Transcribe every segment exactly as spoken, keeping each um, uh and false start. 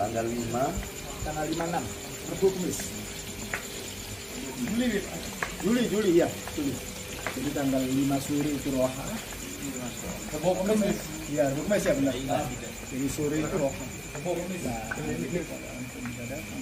tanggal lima, tanggal lima enam Rabu Kamis. Juli, Juli, Juli ya, Juli. Jadi tanggal lima sore itu roha. Rabu Kamis. Iya, Rabu Kamis ya benar. Jadi sore itu roha. Rabu Kamis. Nah, ini bisa datang.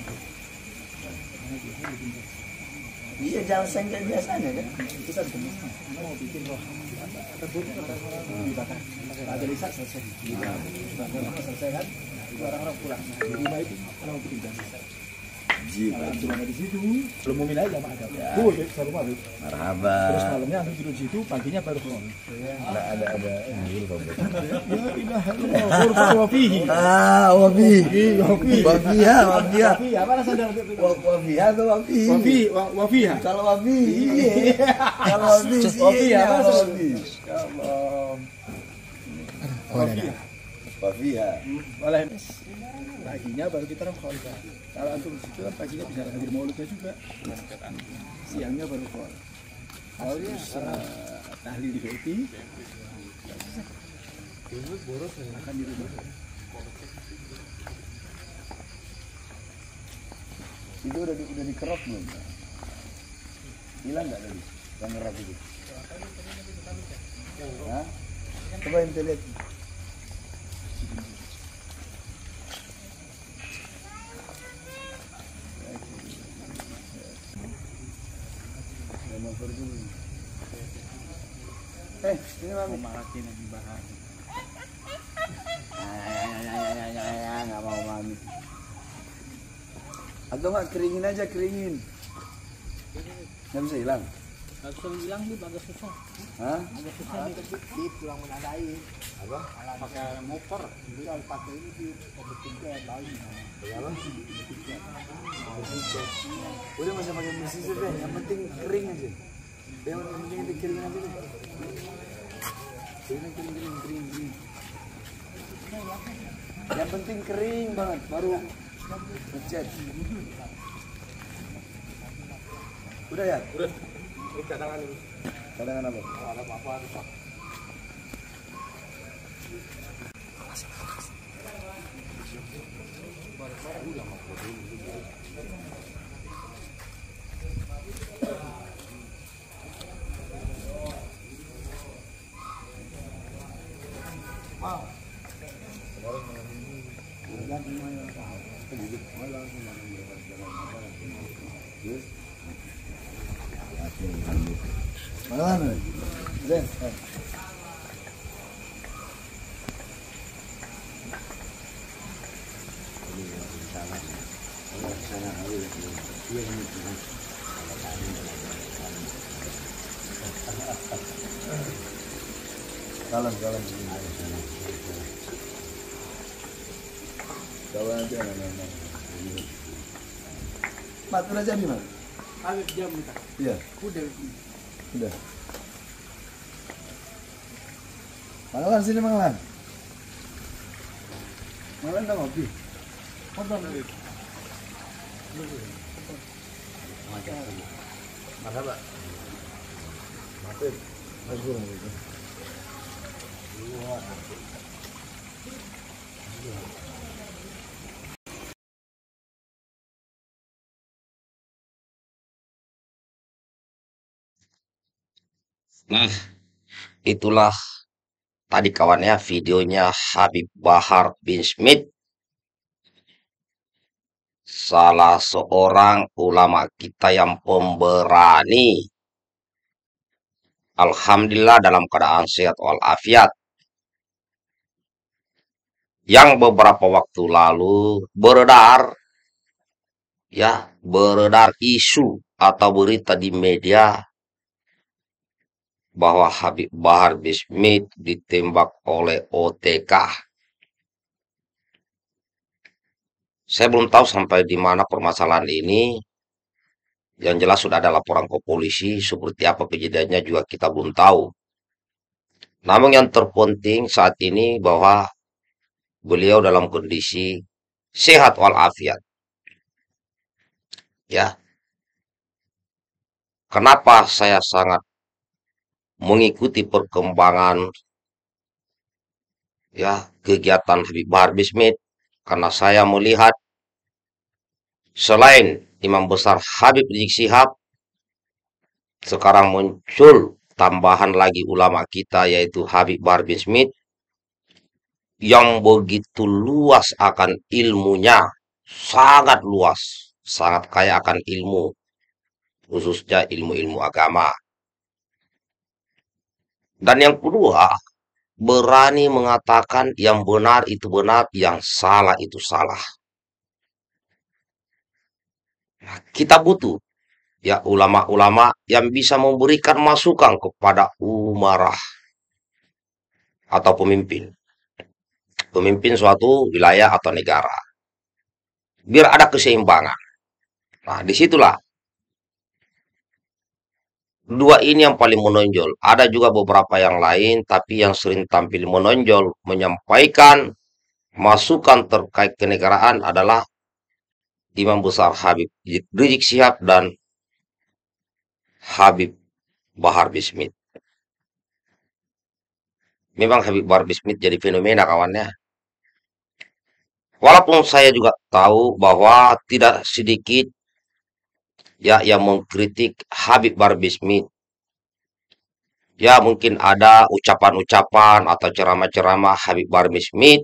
iya jalseng kayak biasanya kan. Itu kan Kamis. Mau bikin roha. Rabu itu dibakar. Ada lisak selesai. Dibakar selesai kan. Itu orang-orang pulang. Di rumah itu orang bikin jalseng. Jiwa. Cuma di situ, belum mau aja mak ada. Ya. Tuh, saya rumah itu. Marhaba. Terus malamnya ambil tidur di situ, paginya baru pulang. Ada ada ada ini dulu Ya ilah Allah, kurban wafihi. Ah, wabi. Wafi. Wabiha, wabiha. Wafi, apa rasa sandal itu? Wabiha tuh wabi. Wafi, wafi ya. Kalau wabi, iya. Kalau wabi, sih. Wafi ya, Kalau apa wabi. Kalau wafi. Wabi ya. Boleh. Paginya baru kita rokok. Kalau antum di situ kan paginya bisa hadir maulidnya juga. Siangnya baru rokok. Kalau terus tahlil di Beti. Akan di rumah. Itu udah di, udah dikerok belum? Hilang nggak tadi? Yang ngerok itu? Hah? Coba ente lihat. Eh, ini mami. Malakin yang dibahas. Nggak mau mami. Atau nggak keringin aja keringin. Nggak bisa hilang. Nggak bisa hilang nih, agak susah. Hah? Agak susah nih di tulang menandai. Apa? Pakai motor. Jadi kalau pakai ini di obat lain. Apa? Udah masa pakai mesin deh. Yang penting kering aja. Yang penting itu kering aja deh. Kering kering kering kering kering. Yang penting kering banget baru ngecat. Udah ya? Udah. Ini cadangan ini. Cadangan apa? Ada apa-apa rusak. Wow. Mana? Zen. Salam, salam. Kawan aja anak-anak. Mat, udah jadi, Mat? Alif jam kita. Iya. Udah. Udah. Manglan sini Manglan. Manglan tak ngopi. Apa nih? Marhaba. Maafin. Masuk gitu. Nah, itulah tadi kawannya videonya Habib Bahar bin Smith, salah seorang ulama kita yang pemberani. Alhamdulillah dalam keadaan sehat walafiat. Yang beberapa waktu lalu beredar, ya, beredar isu atau berita di media bahwa Habib Bahar bin Smith ditembak oleh O T K. Saya belum tahu sampai di mana permasalahan ini. Yang jelas sudah ada laporan ke polisi, seperti apa kejadiannya juga kita belum tahu. Namun yang terpenting saat ini bahwa beliau dalam kondisi sehat walafiat. Ya. Kenapa saya sangat mengikuti perkembangan ya kegiatan Habib Bahar bin Smith? karena saya melihat selain Imam Besar Habib Rizik Syihab, sekarang muncul tambahan lagi ulama kita yaitu Habib Bahar Bin Smith yang begitu luas akan ilmunya, sangat luas, sangat kaya akan ilmu, khususnya ilmu-ilmu agama. Dan yang kedua, berani mengatakan yang benar itu benar, yang salah itu salah. Kita butuh ya ulama-ulama yang bisa memberikan masukan kepada umarah atau pemimpin. Pemimpin suatu wilayah atau negara. Biar ada keseimbangan. Nah, disitulah dua ini yang paling menonjol. Ada juga beberapa yang lain, tapi yang sering tampil menonjol, menyampaikan masukan terkait kenegaraan adalah Imam Besar Habib Rizik Syihab dan Habib Bahar Bin Smith. Memang Habib Bahar Bin Smith jadi fenomena kawannya. Walaupun saya juga tahu bahwa tidak sedikit ya yang mengkritik Habib Bahar Bin Smith. Ya mungkin ada ucapan-ucapan atau ceramah-ceramah Habib Bahar Bin Smith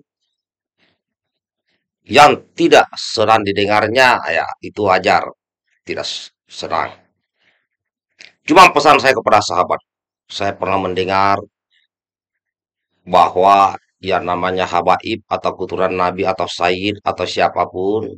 yang tidak senang didengarnya, ya itu wajar, tidak senang. Cuma pesan saya kepada sahabat, saya pernah mendengar bahwa yang namanya habaib atau keturunan Nabi atau Sayyid atau siapapun,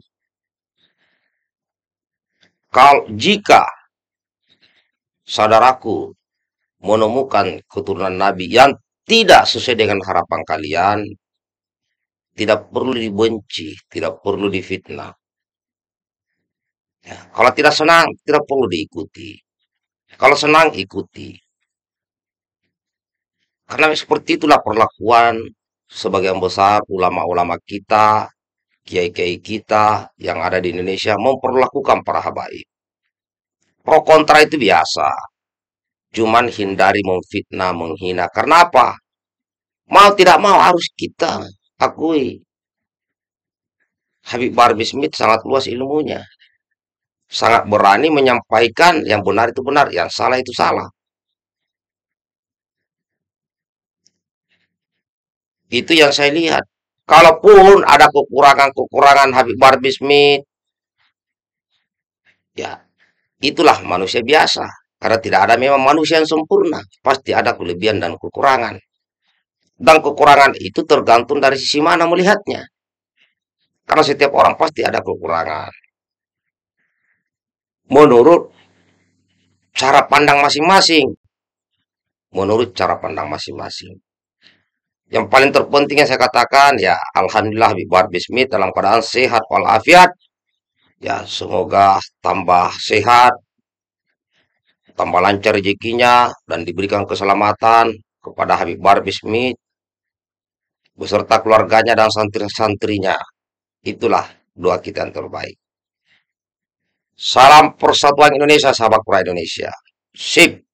kalau jika saudaraku menemukan keturunan Nabi yang tidak sesuai dengan harapan kalian, tidak perlu dibenci, tidak perlu difitnah. Ya, kalau tidak senang, tidak perlu diikuti. Kalau senang, ikuti. Karena seperti itulah perlakuan sebagian besar ulama-ulama kita, kiai-kiai kita yang ada di Indonesia memperlakukan para habaib. Pro kontra itu biasa. Cuman hindari memfitnah, menghina. Karena apa? Mau tidak mau harus kita akui. Habib Bahar Bin Smith sangat luas ilmunya. Sangat berani menyampaikan yang benar itu benar, yang salah itu salah. Itu yang saya lihat. Kalaupun ada kekurangan-kekurangan Habib Bahar Bin Smith, ya itulah manusia biasa. Karena tidak ada memang manusia yang sempurna. Pasti ada kelebihan dan kekurangan. Dan kekurangan itu tergantung dari sisi mana melihatnya. Karena setiap orang pasti ada kekurangan. Menurut cara pandang masing-masing. Menurut cara pandang masing-masing. Yang paling terpenting yang saya katakan, ya Alhamdulillah Habib Bahar Bin Smith dalam keadaan sehat walafiat. Ya semoga tambah sehat, tambah lancar rezekinya, dan diberikan keselamatan kepada Habib Bahar Bin Smith beserta keluarganya dan santri-santrinya. Itulah doa kita yang terbaik. Salam persatuan Indonesia, sahabat Pura Indonesia. Sip.